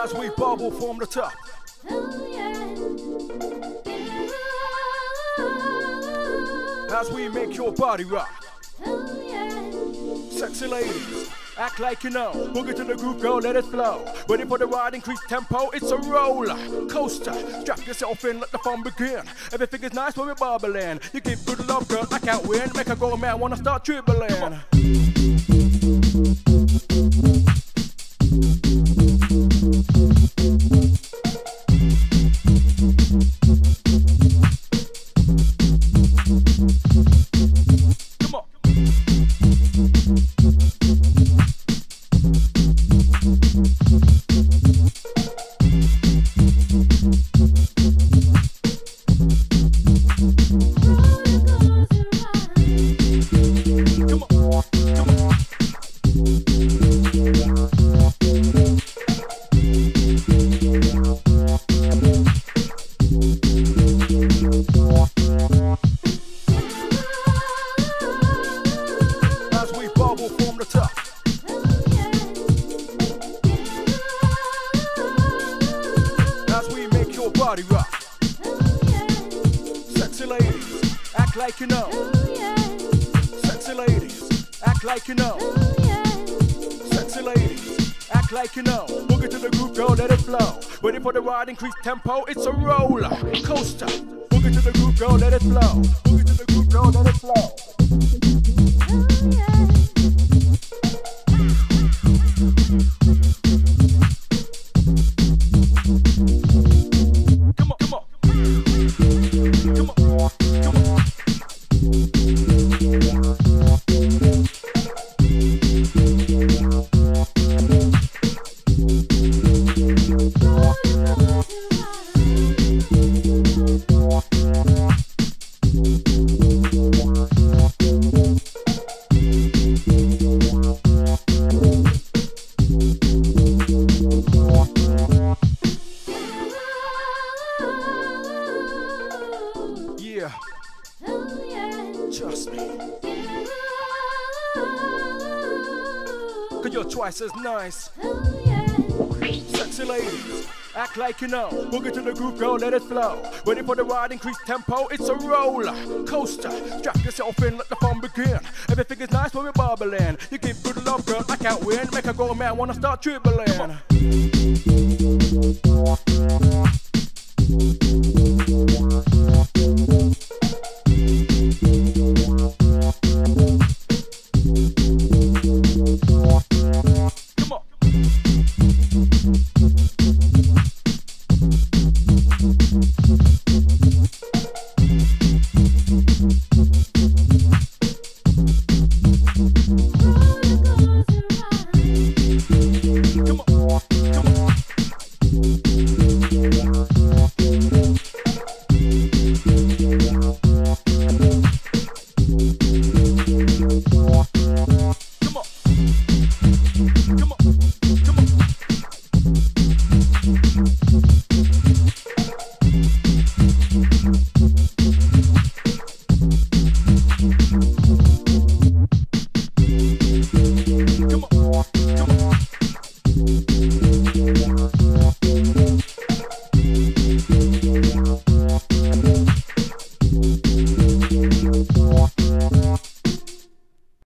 As we bubble from the top. As we make your body rock. Sexy ladies, act like you know. Boogie to the groove, girl, let it flow. Ready for the ride, increase tempo, it's a roller coaster. Strap yourself in, let the fun begin. Everything is nice when we're bubbling. You give good love, girl, I can't win. Make a grown man wanna start dribbling. Body rock. Sexy ladies, act like you know. Sexy ladies, act like you know. Sexy ladies, act like you know. Boogie to the groove, girl, let it flow. Ready for the ride, increase tempo, it's a roller coaster. Boogie to the groove, girl, let it flow. Boogie to the groove, girl, let it flow. Trust me. Cause you're twice as nice. Sexy ladies, act like you know. Boogie to the groove, girl, let it flow. Ready for the ride, increase tempo, it's a roller coaster. Strap yourself in, let the fun begin. Everything is nice when we're bubbling. You give good love, girl, I can't win. Make a grown man wanna start dribbling.